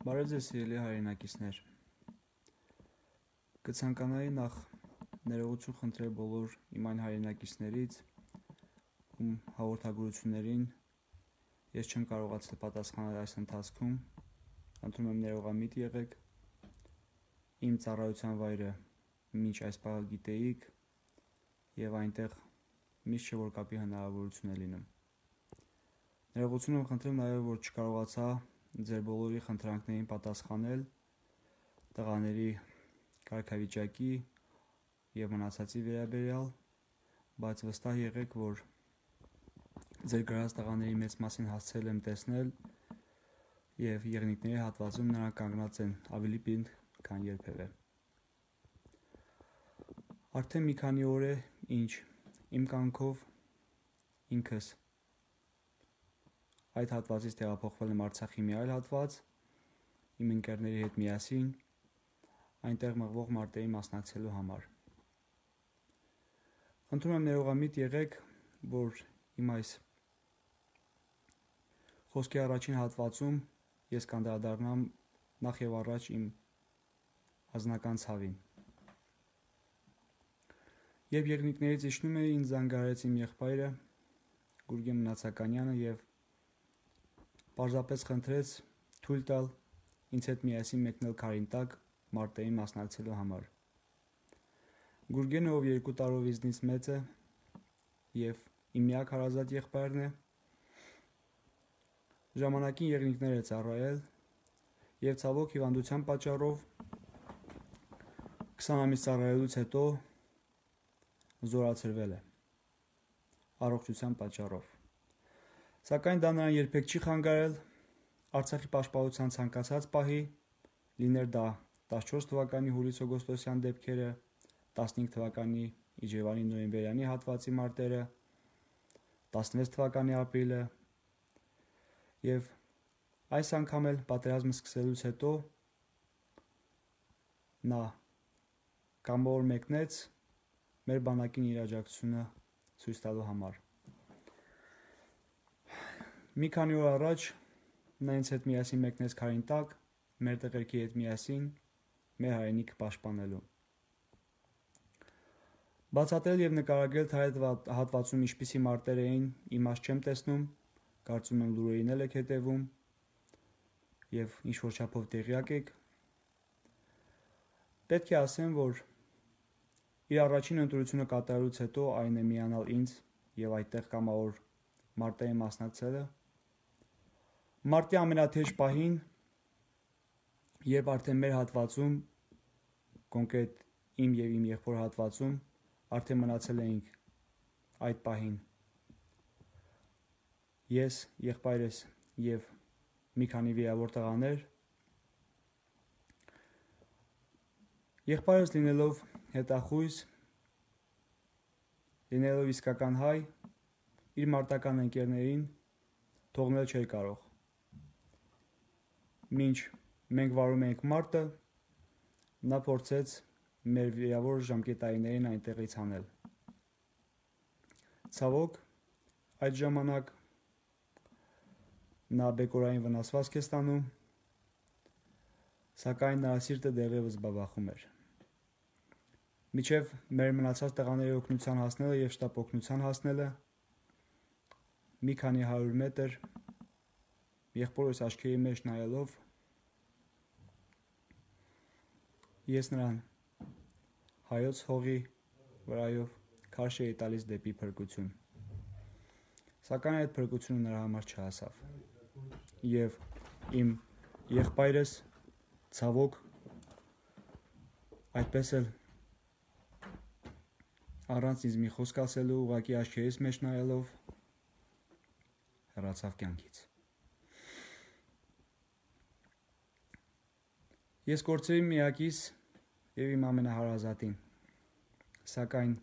Բարև ձեզ սիրելի հայրենակիցներ, կցանկանայի նախ ներողություն խնդրել բոլոր իմ այն հայրենակիցներից, ում հաղորդագրություններին ես չեմ կարողացել պատասխանել այս ընթացքում, խնդրում եմ ներողամիտ եղեք, իմ ծառայության վայրը մինչ այս պահը գիտեիք և այնտեղ միշտ չէ որ կապի հնարավորություն է լինում։ Ներողություն եմ խնդրում նաև որ չկարողացա ձեր բոլորի խնդրանքներին պատասխանել տղաների կարգավիճակի և մնացածի վերաբերյալ, բայց վստահ եղեք, որ ձեր գրած տղաների մեծ մասին հասցրել եմ տեսնել և եղնիկների հատվածում նրանք կանգնած են ավելի պինդ, քան երբևէ։ Արդեն մի քանի օր է, ինչ իմ կամքով ինքս այդ հատվածից տեղափոխվել եմ Արցախի մի այլ հատված, իմ ընկերների հետ միասին, այնտեղ մղվող մարտերի մասնակցելու համար։ Խնդրում եմ ներողամիտ եղեք, որ իմ այս խոսքի առաջին հատվածում ես կանդրադառնամ նախ եւ առաջ իմ անձնական ցավին։ Երբ եղնիկներից իջնում էի, ինձ զանգահարեց իմ եղբայրը Գուրգեն Մնացականյանը և պարզապես խնդրեց թույլ տալ ինձ հետ միասին մեկնել Քարինտակ մարտերին մասնակցելու համար։ Գուրգենը, ով 2 տարով ինձնից մեծ է և իմ միակ հարազատ եղբայրն է, ժամանակին եղնիկներ է ծառայել և ցավոք հիվանդության պատճառով 20 ամիս ծառայելուց հետո զորացրվել է առողջության պատճառով։ Սակայն դա նրան երբեք չի խանգարել Արցախի պաշտպանության ցանկացած պահի, լիներ դա 14 թվականի հուլիս-օգոստոսյան դեպքերը, 15 թվականի իջևանի-նոյեմբերյանի հատվածի մարտերը, 16 թվականի ապրիլը և այս անգամ էլ պատերազմը սկսելուց հետո նա կամավոր մեկնեց մեր բանակին իր աջակցությունը ցույց տալու համար։ Մի քանի օր առաջ նա ինձ հետ միասին մեկնեց Քարինտակ, մեր տղերքի հետ միասին մեր հայրենիքը պաշտպանելու։ Բացատրել և նկարագրել թե այդ հատվածում ինչպիսի մարտեր էին, իմաստ չեմ տեսնում, կարծում եմ լուրերին էլ եք հետևում և ինչ-որ չափով տեղյակ եք։ Պետք է ասեմ, որ իր առաջին ընտրությունը կատարելուց հետո, այն է միանալ ինձ և այդտեղ կամավոր մարտերին մասնակցելը, մարտի ամենաթեժ պահին, երբ արդեն մեր հատվածում, կոնկրետ իմ և իմ եղբոր հատվածում, արդեն մնացել էինք այդ պահին ես, եղբայրս և մի քանի վիրավոր տղաներ, եղբայրս լինելով հետախույզ, լինելով իսկական հայ, իր մարտական ընկերներին թողնել չէր կարող։ Մինչ մենք վարում էինք մարտը, նա փորձեց մեր վիրավոր ժամկետայիններին այնտեղից հանել։ Ցավոք, այդ ժամանակ նա բեկորային վնասվածք է ստանում, սակայն նրա սիրտը դեռևս բաբախում էր։ Մինչև մեր մնացած տղաների օգնության հասնելը և շտապ օգնության հասնելը մի քանի 100 մետր, եղբորս աչքերի մեջ նայելով, ես նրան հայոց հողի վրայով քարշ էի տալիս դեպի փրկություն։ Սակայն այդ փրկությունը նրա համար չհասավ։ Եվ իմ եղբայրս, ցավոք, այդպես էլ առանց ինձ մի խոսք ասելու, ուղղակի աչքերիս մեջ նայելով, հեռացավ կյանքից։ Ես կորցրի միակիս և իմ ամենահարազատին, սակայն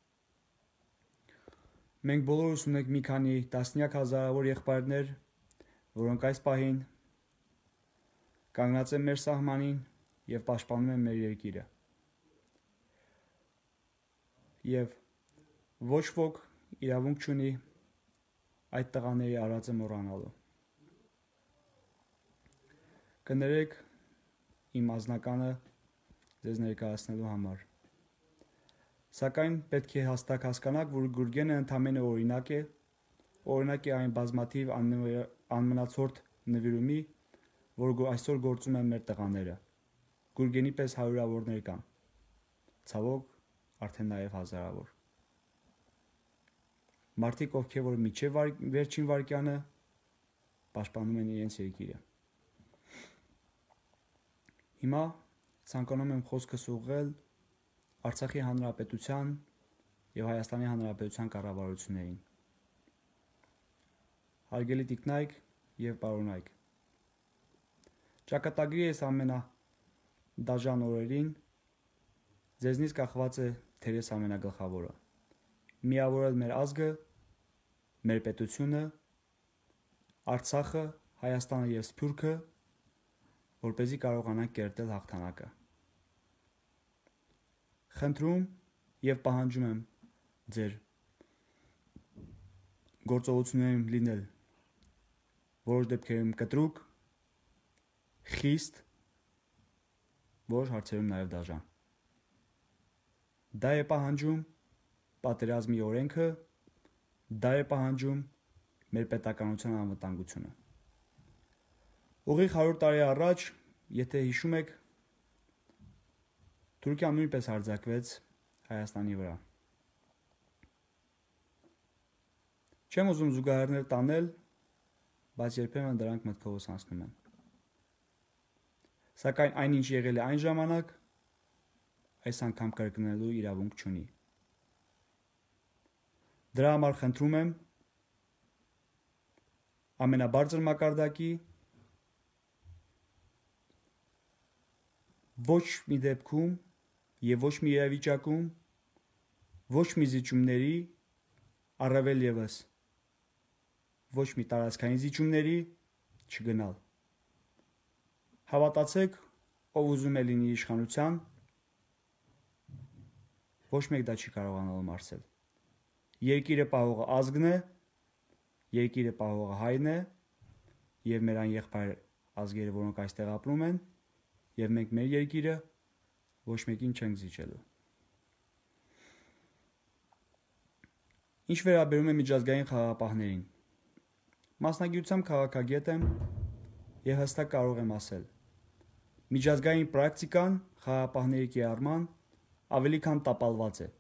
մենք բոլորս ունենք մի քանի տասնյակ հազարավոր եղբայրներ, որոնք այս պահին կանգնած են մեր սահմանին և պաշտպանում են մեր երկիրը։ Եվ ոչ ոք իրավունք չունի այդ տղաների արածը մոռանալու։ Կներեք իմ անձնականը ձեզ ներկայացնելու համար։ Սակայն պետք է հստակ հասկանաք, որ Գուրգենը ընդամենը օրինակ է այն բազմաթիվ անմնացորդ նվիրումի, որ այսօր գործում են մեր տղաները։ Գուրգենի պես հարյուրավորներ կան, ցավոք արդեն նաև հազարավոր։ Մարդիկ, ովքեր որ միջև վերջին վայրկյանը պաշտպանում են իրենց երկիրը։ Հիմա ցանկանում եմ խոսքս ուղղել Արցախի Հանրապետության և Հայաստանի Հանրապետության կառավարություններին։ Հարգելի տիկնայք և պարոնայք, ճակատագրի այս ամենադաժան օրերին ձեզնից կախված է թերես ամենագլխավորը՝ միավորել մեր ազգը, մեր պետությունը, Արցախը, Հայաստանը և Սփյուռքը, որպեսզի կարողանանք կերտել հաղթանակը։ Խնդրում և պահանջում եմ ձեր գործողություններում լինել որոշ դեպքերում կտրուկ, խիստ, որոշ հարցերում նաև դաժան։ Դա է պահանջում պատերազմի օրենքը, դա է պահանջում մեր պետականության անվտանգությունը։ Ուղիղ 100 տարի առաջ, եթե հիշում եք, Թուրքիան նույնպես հարձակվեց Հայաստանի վրա։ Չեմ ուզում զուգահեռներ տանել, բայց երբեմն դրանք մտքովս անցնում են։ Սակայն այնինչ եղել է այն ժամանակ, այս անգամ կրկնելու իրավունք չունի։ Դրա համար խնդրում եմ ամենաբարձր մակարդակի ոչ մի դեպքում և ոչ մի իրավիճակում, ոչ մի զիջումների, առավել ևս ոչ մի տարածքային զիջումների չգնալ։ Հավատացեք, ով ուզում է լինի իշխանության, ոչ մեկ դա չի կարողանալու մարսել։ Երկիրը պահողը ազգն է, երկիրը պահողը հայն է և մեր այն եղբայր ազգերը, որոնք այստեղ ապրում են, և մենք մեր երկիրը ոչ մեկին չենք զիջելու։ Ինչ վերաբերում է միջազգային խաղաղապահներին, մասնագիտությամբ քաղաքագետ եմ և հստակ կարող եմ ասել. միջազգային պրակտիկան խաղաղապահների կիրառման ավելի քան տապալված է։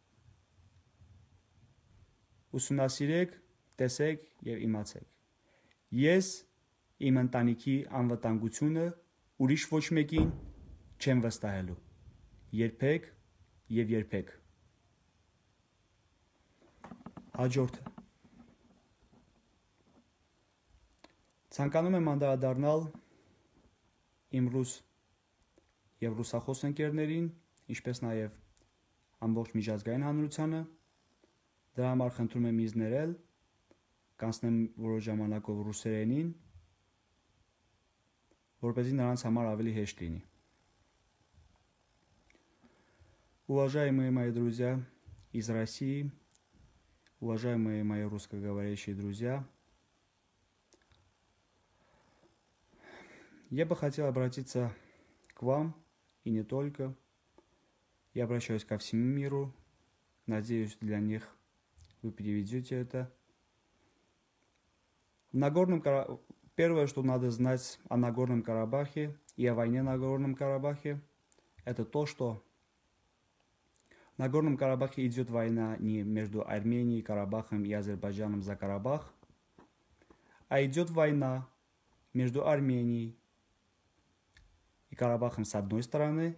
Ուսումնասիրեք, տեսեք և իմացեք։ Ես իմ ընտանիքի անվտանգությունը ուրիշ ոչ մեկին չեմ վստահելու։ Երբեք և երբեք։ Հաջորդը։ Ցանկանում եմ անդրադառնալ իմ ռուս և ռուսախոս ընկերներին, ինչպես նաև ամբողջ միջազգային հանրությանը, դրա համար խնդրում եմ ինձ ներել, կանցնեմ որոշ ժամանակով ռուսերենին, որպեսզի նրանց համար ավելի հեշտ լինի։ Уважаемые мои друзья из России, уважаемые мои русскоговорящие друзья, я бы хотел обратиться к вам, и не только. Я обращаюсь ко всему миру. Надеюсь, для них вы переведете это. Первое, что надо знать о Нагорном Карабахе и о войне на Нагорном Карабахе, это то, что в Нагорном Карабахе идет война не между Арменией, Карабахом и Азербайджаном за Карабах, а идет война между Арменией и Карабахом с одной стороны,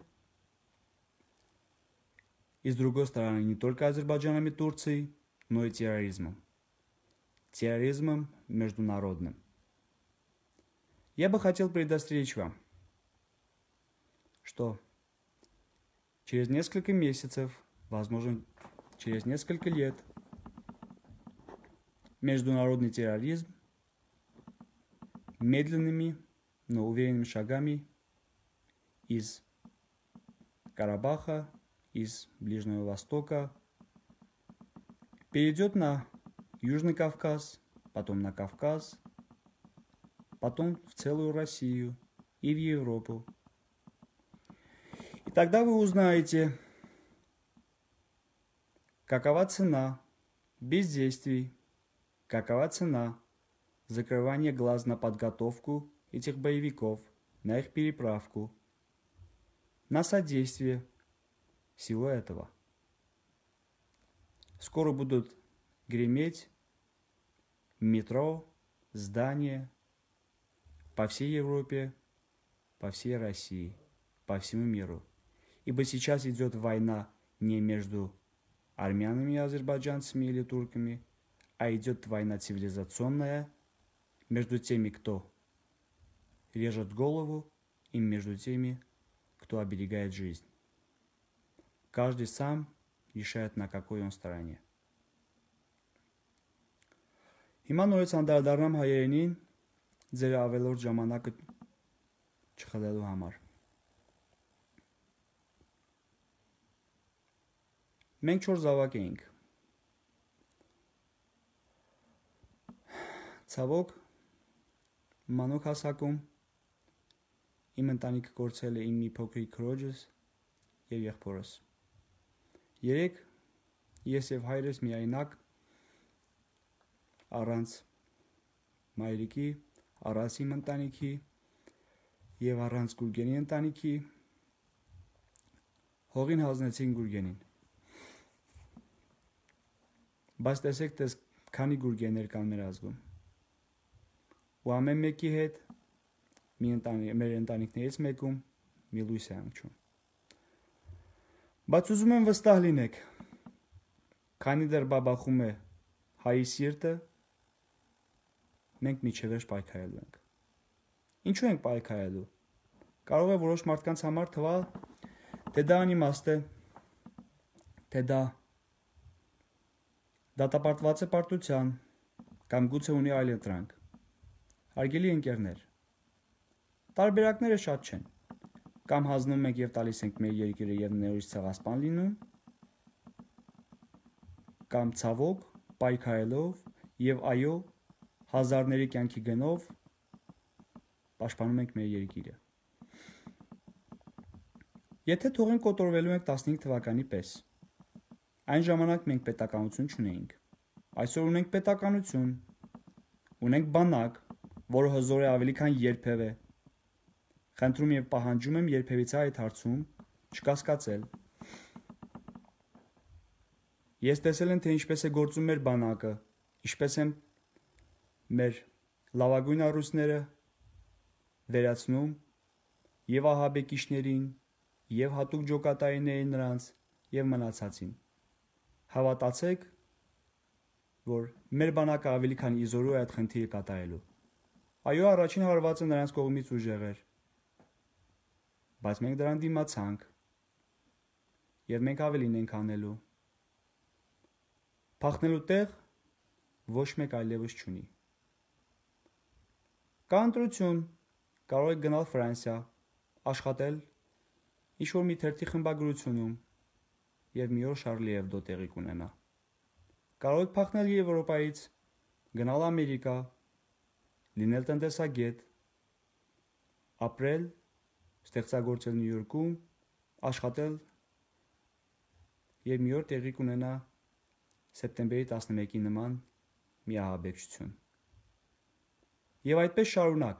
и с другой стороны не только Азербайджаном и Турцией, но и терроризмом. Терроризмом международным. Я бы хотел предостеречь вам, что через несколько месяцев, возможно, через несколько лет, международный терроризм медленными, но уверенными шагами из Карабаха, из Ближнего Востока перейдет на Южный Кавказ, потом на Кавказ, потом в целую Россию и в Европу. И тогда вы узнаете, какова цена бездействий, какова цена закрывания глаз на подготовку этих боевиков, на их переправку, на содействие всего этого. Скоро будут греметь метро, здания по всей Европе, по всей России, по всему миру. Ибо сейчас идет война не между армянами и азербайджанцами или турками, а идет война цивилизационная между теми, кто режет голову, и между теми, кто оберегает жизнь. Каждый сам решает, на какой он стороне. Հիմա նորից անդրադառնամ հայերենին ձեր ավելորդ ժամանակը չխլելու համար։ Մենք 4 զավակ էինք։ Ցավոք, մանուկ հասակում իմ ընտանիքը կորցրել է իմ մի փոքրիկ քրոջս եւ եղբորս։ Երեք ես եւ հայրս միայնակ առանց մայրիկի, առանց իմ ընտանիքի եւ առանց Գուրգենի ընտանիքի հողին հանձնեցին Գուրգենին։ Բայց տեսեք, քանի Գուրգեններ կան մեր ազգում։ Ու ամեն մեկի հետ մեր ընտանիքներից մեկում մի լույս է հանգչում։ Բայց ուզում եմ վստահ լինեք, քանի դեռ բաբախում է հայի սիրտը, մենք միջևերջ պայքարելու ենք։ Ինչու ենք պայքարելու։ Կարող է որոշ մարդկանց համար թվալ, թե դա անիմաստ է, թե դա դատապարտված է պարտության, կամ գուցե ունի այլ ընտրանք։ Հարգելի ընկերներ, տարբերակները շատ չեն։ Կամ հանձնում ենք եւ տալիս ենք մեր երկիրը եւ ներույթ ցեղասպան լինում, կամ ցավոք պայքարելով եւ այո հազարների կյանքի գնով պաշտպանում ենք մեր երկիրը։ Եթե թողին կոտորվելու ենք 15 թվականի պես, այն ժամանակ մենք պետականություն չունեինք։ Այսօր ունենք պետականություն, ունենք բանակ, որը հզոր է ավելի քան երբևէ։ Խնդրում եւ պահանջում եմ երբևիցե այդ հարցում չկասկածել։ Ես տեսել եմ, թե ինչպես է գործում մեր բանակը, ինչպես են մեր լավագույն առույցները վերացնում եւ ահաբեկիչներին, եւ հատուկ ջոկատայիներին նրանց եւ մնացածին։ Հավատացեք, որ մեր բանակը ավելի քան իզորու է այդ խնդիրը կատարելու։ Այո, առաջին հարվածը նրանց կողմից ուժեղ էր, բայց մենք դրան դիմացանք եւ մենք ավելին ենք անելու։ Փախնելու տեղ ոչ մեկ այլևս չունի։ Կա ընտրություն, կարող եք գնալ Ֆրանսիա, աշխատել ինչ-որ մի թերթի խմբագրությունում եւ մի օր Շարլի Էբդո տեղի կունենա։ Կարող եք փախնել Եվրոպայից, գնալ Ամերիկա, լինել տնտեսագետ, ապրել, ստեղծագործել Նյու Յորքում, աշխատել եւ մի օր տեղի կունենա սեպտեմբերի 11-ի նման մի ահաբեկչություն։ Եվ այդպես շարունակ։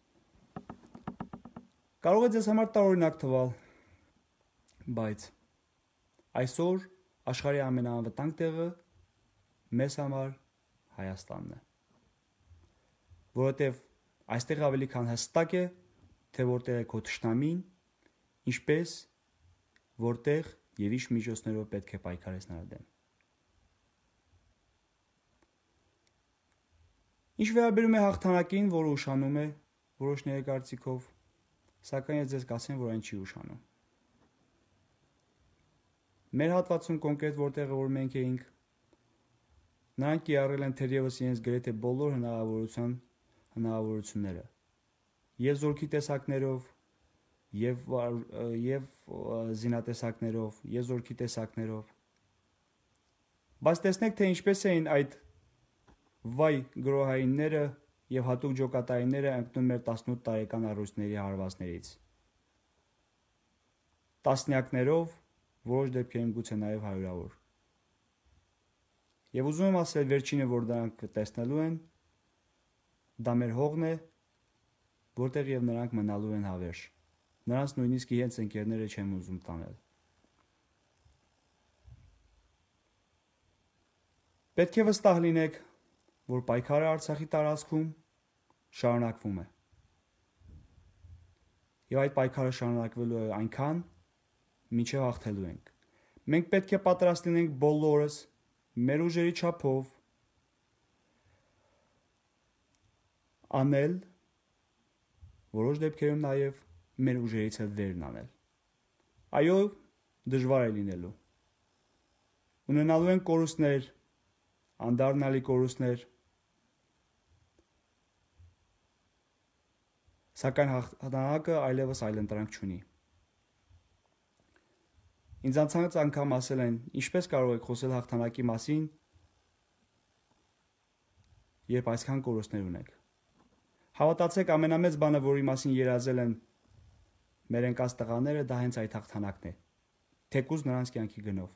Կարող է ձեզ համար տարօրինակ թվալ, բայց այսօր աշխարհի ամենաանվտանգ տեղը մեզ համար Հայաստանն է։ Որովհետև այստեղ ավելի քան հստակ է, թե որտեղ է քո թշնամին, ինչպես, որտեղ եւ ինչ միջոցներով պետք է պայքարես նրա դեմ։ Ինչ վերաբերում է հաղթանակին, որը ուշանում է որոշների կարծիքով, սակայն ես ձեզ կասեմ, որ այն չի ուշանում։ Մեր հատվածում կոնկրետ որտեղը որ մենք էինք, նրանք կիրառել են թերևս իրենց գրեթե բոլոր հնարավորությունները, եւ զորքի տեսակներով, եւ զինատեսակներով, եւ զորքի տեսակներով։ Բայց տեսնեք, թե ինչպես էին այդ վայ գրոհայինները եւ հատուկ ջոկատայինները ընկնում մեր 18 տարեկան առույցների հարվածներից։ Տասնյակներով, որոշ դեպքերում գուցե նաեւ հարյուրավոր։ Եվ ուզում եմ ասել վերջինը, որ դրանք տեսնելու են, դա մեր հողն է, որտեղ եւ նրանք մնալու են հավերժ։ Նրանց նույնիսկ իրենց ընկերները չեմ ուզում տանել։ Պետք է վստահ լինեք, որ պայքարը Արցախի տարածքում շարունակվում է։ Եվ այդ պայքարը շարունակվելու է այնքան, մինչև հաղթելու ենք։ Մենք պետք է պատրաստ լինենք բոլորս մեր ուժերի չափով անել, որոշ դեպքերում նաև մեր ուժերից էլ վերն անել։ Այո, դժվար է լինելու։ Ունենալու են կորուստներ, անդառնալի կորուստներ, սակայն հաղթանակը այլևս այլընտրանք չունի։ Ինձանց անգամ ասել են, ինչպես կարող եք խոսել հաղթանակի մասին, երբ այսքան կորուստներ ունեք։ Հավատացեք, ամենամեծ բանը, որի մասին երազել են մեր ընկած տղաները, դա հենց այդ հաղթանակն է, թեկուզ նրանց կյանքի գնով։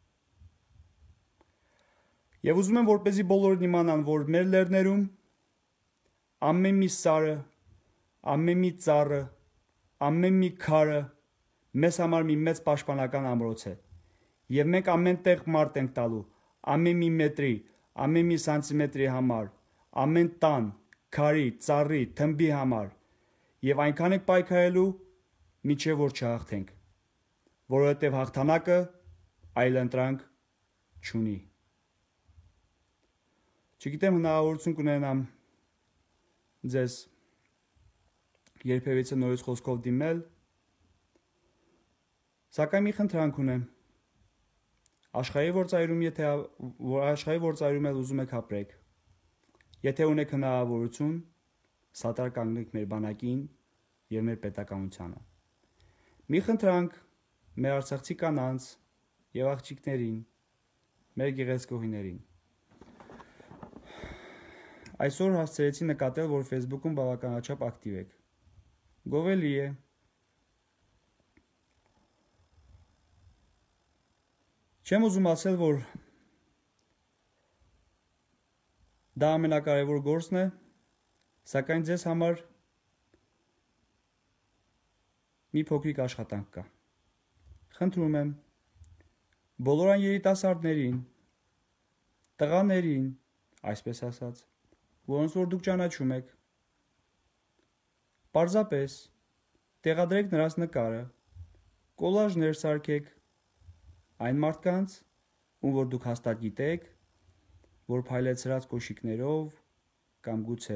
Եվ ուզում եմ, որպեսզի բոլորն իմանան, որ մեր լեռներում ամեն մի սարը, ամեն մի ծառը, ամեն մի քարը մեզ համար մի մեծ պաշտպանական ամրոց է։ Եվ մենք ամեն տեղ մարդ ենք տալու, ամեն մի մետրի, ամեն մի սանտիմետրի համար, ամեն տան, քարի, ծառի, թմբի համար։ Եվ այնքան ենք պայքարելու, մինչև որ չհաղթենք, որովհետև հաղթանակը այլընտրանք չունի։ Չգիտեմ, հնարավորություն կունենամ ձեզ երբևիցե նորից խոսքով դիմել, սակայն մի խնդրանք ունեմ։ Աշխարհի որ ծայրում էլ ուզում եք ապրեք։ Եթե ունեք հնարավորություն, սատար կանգնեք մեր բանակին եւ մեր պետականությանը։ Մի խնդրանք մեր արցախցի կանանց եւ աղջիկներին, մեր գեղեցկուհիներին։ Այսօր հասցրեցի նկատել, որ Facebook-ում բավականաչափ ակտիվ եք։ Գովելի է։ Չեմ ուզում ասել, որ դա ամենակարևոր գործն է, սակայն ձեզ համար մի փոքրիկ աշխատանք կա։ Խնդրում եմ բոլոր այն երիտասարդներին, տղաներին, այսպես ասած, որոնց որ դուք ճանաչում եք, պարզապես տեղադրեք նրանց նկարը, կոլաժներ սարքեք այն մարդկանց, ում որ դուք հաստատ գիտեք, որ փայլեցրած կոշիկներով կամ գուցե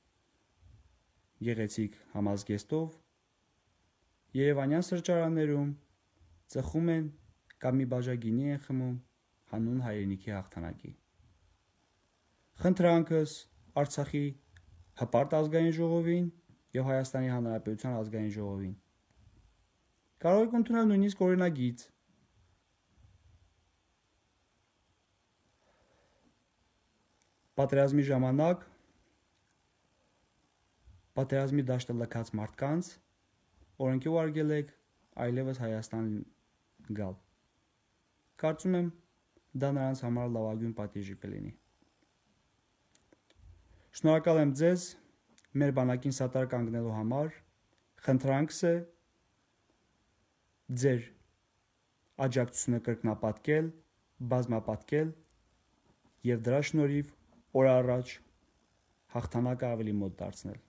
գեղեցիկ համազգեստով Երևանյան սրճարաններում ծխում են կամ մի բաժագինի են խմում հանուն հայրենիքի հաղթանակի։ Խնդրանքս Արցախի հպարտ ազգային ժողովին եւ Հայաստանի Հանրապետության ազգային ժողովին։ Կարող եք ընդունել նույնիսկ օրինագիծ։ Պատերազմի ժամանակ պատերազմի դաշտը լքած մարդկանց օրենքի ուղարկել եք այլևս Հայաստան գալ։ Կարծում եմ դա նրանց համար լավագույն պատիժ կլինի։ Շնորհակալ եմ ձեզ մեր բանակին սատար կանգնելու համար, խնդրանքս է ձեր աջակցությունը կրկնապատկել, բազմապատկել եւ դրա շնորհիվ օր առաջ հաղթանակը ավելի մոտ դարձնել։